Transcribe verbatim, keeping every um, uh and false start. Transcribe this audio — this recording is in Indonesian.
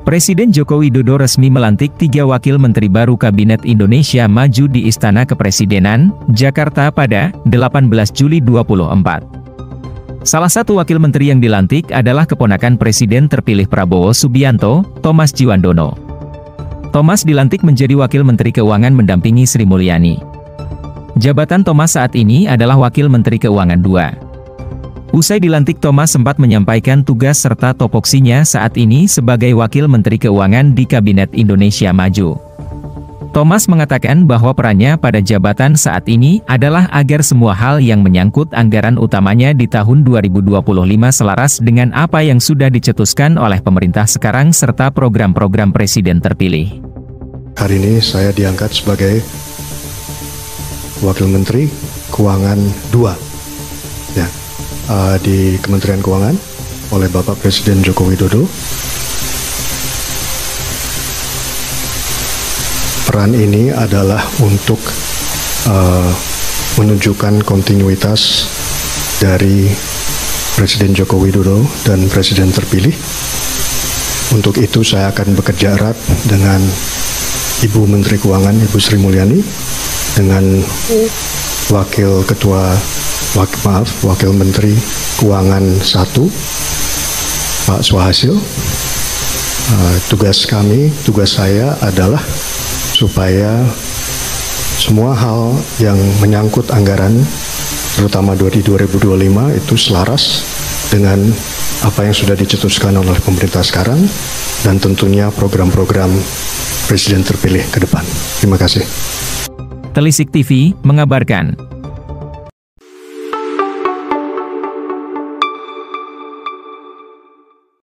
Presiden Joko Widodo resmi melantik tiga wakil menteri baru Kabinet Indonesia Maju di Istana Kepresidenan, Jakarta pada delapan belas Juli dua ribu dua puluh empat. Salah satu wakil menteri yang dilantik adalah keponakan Presiden terpilih Prabowo Subianto, Thomas Djiwandono. Thomas dilantik menjadi Wakil Menteri Keuangan mendampingi Sri Mulyani. Jabatan Thomas saat ini adalah Wakil Menteri Keuangan dua. Usai dilantik, Thomas sempat menyampaikan tugas serta topoksinya saat ini sebagai Wakil Menteri Keuangan di Kabinet Indonesia Maju. Thomas mengatakan bahwa perannya pada jabatan saat ini adalah agar semua hal yang menyangkut anggaran utamanya di tahun dua ribu dua puluh lima selaras dengan apa yang sudah dicetuskan oleh pemerintah sekarang serta program-program Presiden terpilih. Hari ini saya diangkat sebagai Wakil Menteri Keuangan dua. Ya. Uh, di Kementerian Keuangan oleh Bapak Presiden Joko Widodo. Peran ini adalah untuk uh, menunjukkan kontinuitas dari Presiden Joko Widodo dan Presiden terpilih. Untuk itu saya akan bekerja erat dengan Ibu Menteri Keuangan, Ibu Sri Mulyani, dengan Wakil Ketua Wak, maaf, Wakil Menteri Keuangan satu, Pak Swahasil. Uh, tugas kami, tugas saya adalah supaya semua hal yang menyangkut anggaran, terutama di dua ribu dua puluh lima, itu selaras dengan apa yang sudah dicetuskan oleh pemerintah sekarang, dan tentunya program-program Presiden terpilih ke depan. Terima kasih. Telisik T V mengabarkan.